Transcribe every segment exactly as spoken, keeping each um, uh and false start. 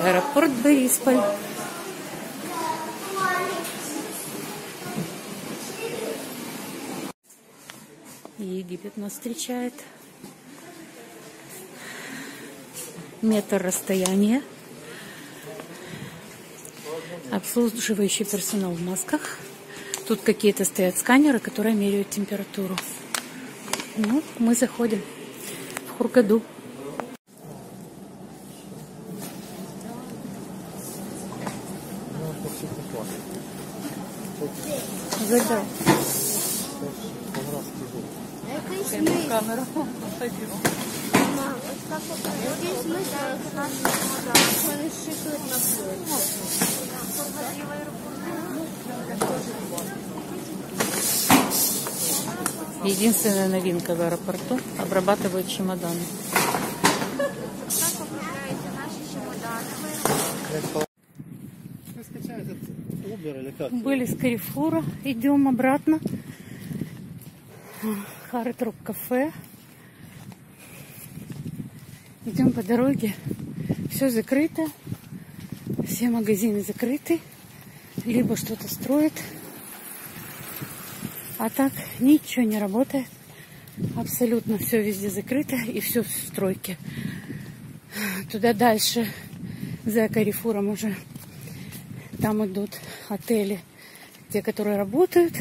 аэропорт Борисполь. Египет нас встречает. Метр расстояния. Обслуживающий персонал в масках. Тут какие-то стоят сканеры, которые меряют температуру. Ну, мы заходим в Хургаду. Зайдем. Камеру. Единственная новинка в аэропорту — обрабатывают чемоданы. Были с Карифура, идем обратно. Хард-Рок кафе. Идем по дороге. Все закрыто. Все магазины закрыты. Либо что-то строят. А так ничего не работает. Абсолютно все везде закрыто. И все в стройке. Туда дальше, за Карифуром уже, там идут отели, те, которые работают.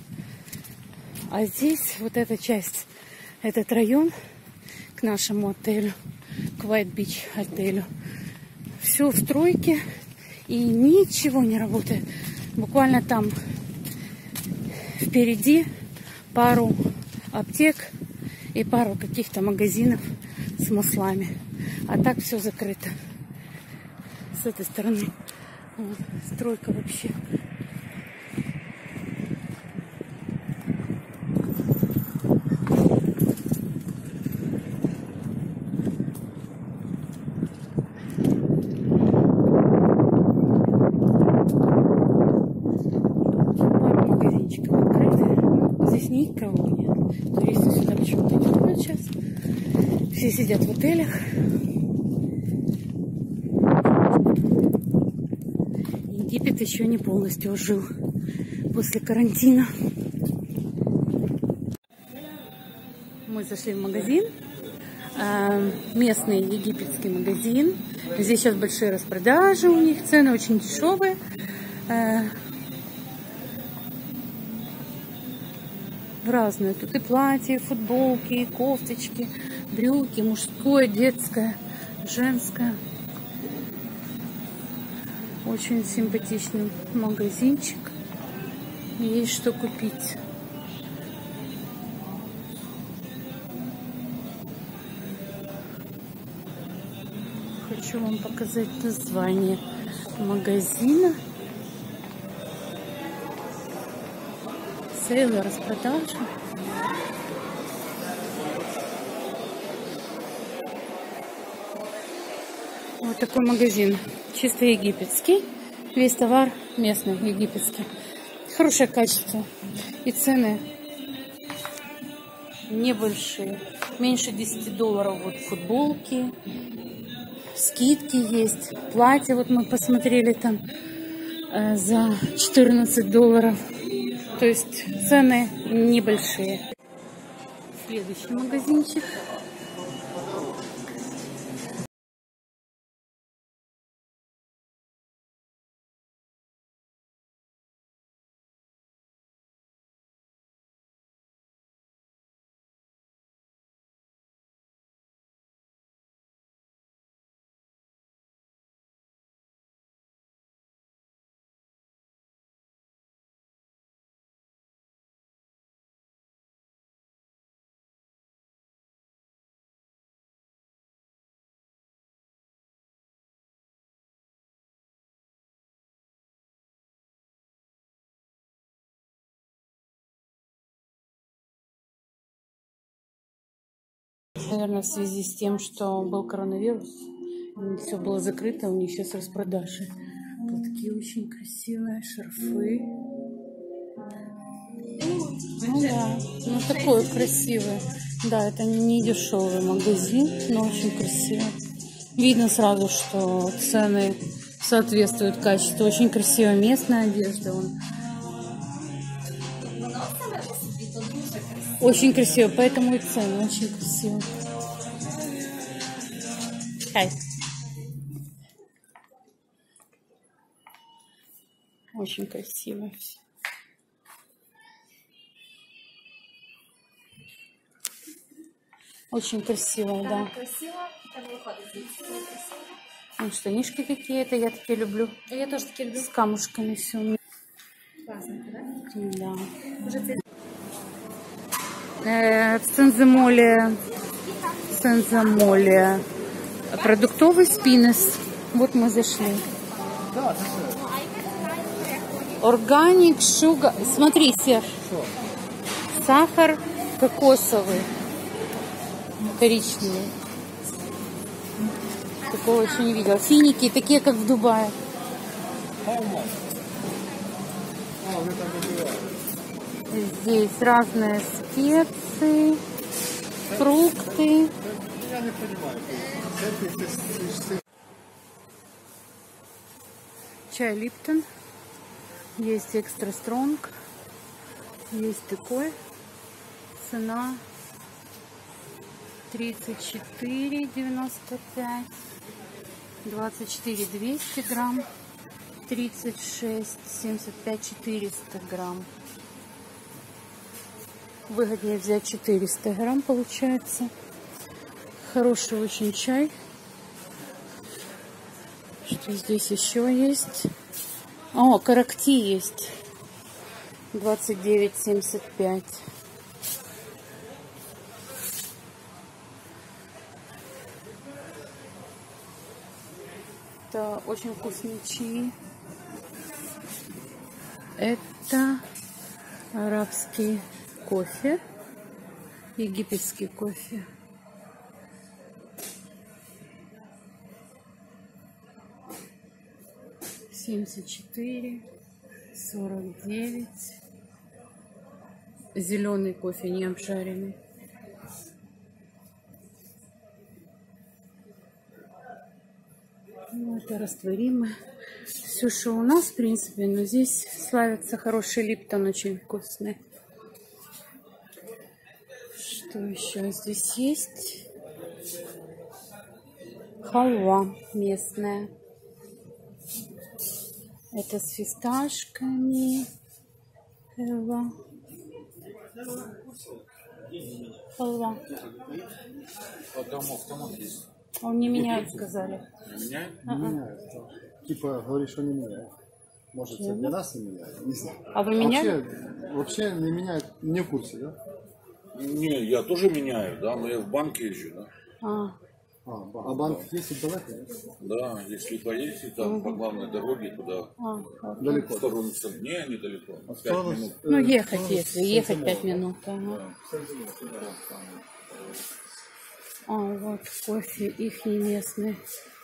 А здесь вот эта часть, этот район к нашему отелю, к White Beach отелю, все в стройке и ничего не работает. Буквально там впереди пару аптек и пару каких-то магазинов с маслами. А так все закрыто. С этой стороны вот, стройка вообще. Пару магазинчиков открыты. Ну, здесь никого нет. Туристы сюда почему-то не ходят сейчас. Все сидят в отелях. Египет еще не полностью ожил после карантина. Мы зашли в магазин. Местный египетский магазин. Здесь сейчас большие распродажи у них. Цены очень дешевые. Разные. Тут и платья, и футболки, и кофточки, брюки, мужское, детское, женское. Очень симпатичный магазинчик. Есть что купить. Хочу вам показать название магазина. Сейлы, распродажи. Вот такой магазин. Чисто египетский. Весь товар местный, египетский. Хорошее качество. И цены небольшие. Меньше десяти долларов вот футболки. Скидки есть. Платья вот мы посмотрели там э, за четырнадцать долларов. То есть цены небольшие. Следующий магазинчик. Наверное, в связи с тем, что был коронавирус, все было закрыто, у них сейчас распродажи. Платки очень красивые, шарфы. Ну да, ну такой красивый. Да, это не дешевый магазин, но очень красивый. Видно сразу, что цены соответствуют качеству. Очень красивая местная одежда. Вон. Очень красиво, поэтому и цены очень красивые. Хай. Очень красиво все. Очень красиво, да. Ну, штанишки какие-то, я такие люблю. Я тоже такие люблю. С камушками все. Классно, да? Да. Уже Э, в Цензамоле, в Цензамоле продуктовый спиннес. Вот мы зашли. Органик, шуга. Смотри, Серж. Сахар кокосовый. Коричневый. Такого еще не видела. Финики, такие, как в Дубае. Здесь разные специи, фрукты. Чай Липтон. Есть экстра стронг. Есть такой. Цена тридцать четыре девяносто пять. двадцать четыре двести грамм. тридцать шесть семьдесят пять четыреста грамм. Выгоднее взять четыреста грамм, получается. Хороший очень чай. Что здесь еще есть? О, каракти есть. двадцать девять семьдесят пять. Это очень вкусный чай. Это арабский кофе, египетский кофе. семьдесят четыре сорок девять. Зеленый кофе, не обжаренный. Ну, это растворимое. Все, что у нас, в принципе, но здесь славится хороший Липтон, очень вкусный. Что еще здесь есть? Халва местная. Это с фисташками. Халва. Халва. Он не меняет, сказали. Не меняет? Не меняет. Типа, говоришь, что не меняет. Может, это для нас не меняет, не знаю. А вы меняли? Вообще, вообще не меняет, не в курсе, да? Не, я тоже меняю, да, но я в банке езжу, да. А, А, ба- а банк есть далеко? Да, если поедете там по главной дороге туда, а, в Далеко. сторону Сардния, недалеко, В пять сторону, минут. ну, э, ехать, в сторону если ехать Сен-Самуэла. пять минут. Ага. А, вот кофе их местный.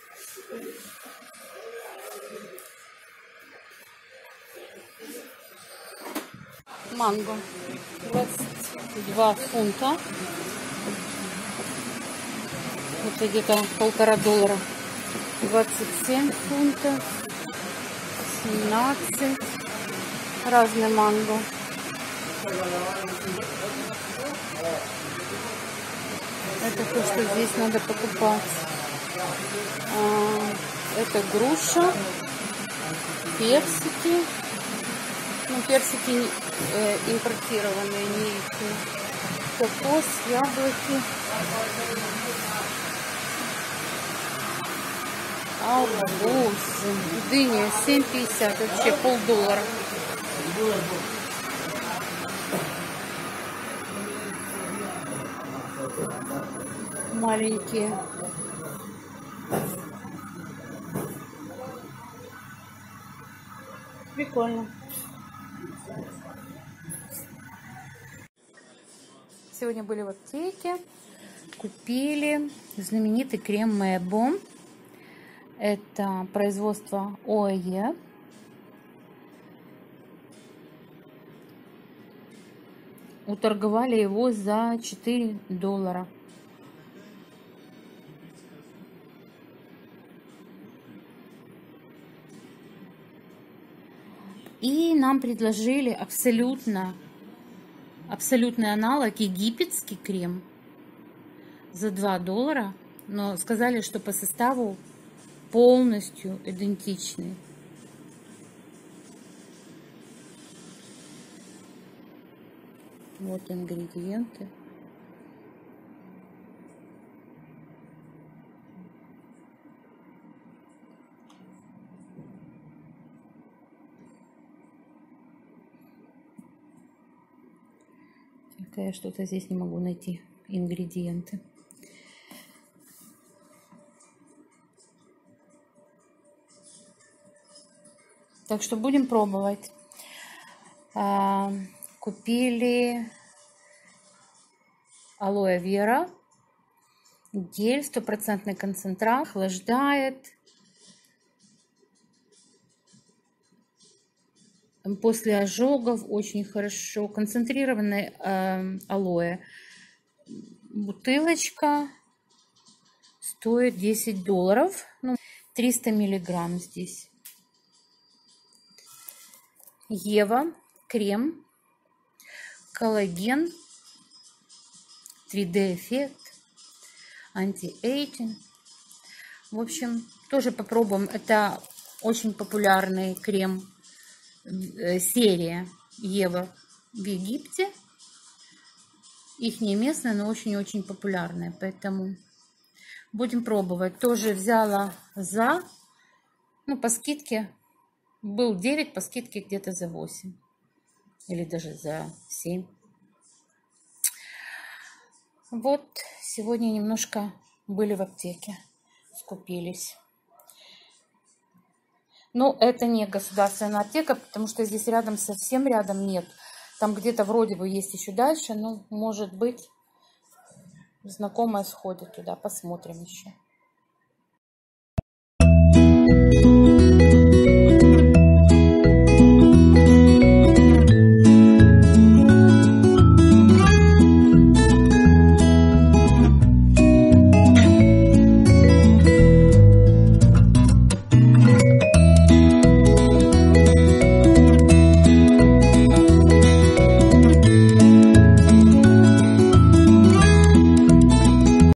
Манго. двадцать два фунта. Это где-то полтора доллара. двадцать семь фунтов. семнадцать. Разные манго. Это то, что здесь надо покупать. А, это груша, персики. Ну, персики э, импортированные, не их. Кокос, яблоки. Арбуз. Дыня семь пятьдесят. Вообще полдоллара. Маленькие. Прикольно. Сегодня были в аптеке, купили знаменитый крем Мэбо. Это производство ОАЕ. Уторговали его за четыре доллара. И нам предложили абсолютно, абсолютный аналог, египетский крем за два доллара. Но сказали, что по составу полностью идентичный. Вот ингредиенты. Только я что-то здесь не могу найти ингредиенты. Так что будем пробовать. А, купили алоэ вера, гель, стопроцентный концентрат, охлаждает. После ожогов очень хорошо. Концентрированный э, алоэ. Бутылочка стоит десять долларов. Ну, триста миллиграмм здесь. Ева, крем, коллаген, три дэ эффект, анти-эйджинг. В общем, тоже попробуем. Это очень популярный крем, э, серия Ева в Египте. Их не местная, но очень-очень популярная. Поэтому будем пробовать. Тоже взяла за, ну, по скидке. Был девять, по скидке где-то за восемь. Или даже за семь. Вот, сегодня немножко были в аптеке. Скупились. Но это не государственная аптека, потому что здесь рядом, совсем рядом нет. Там где-то вроде бы есть еще дальше. Но, может быть, знакомая сходит туда. Посмотрим еще.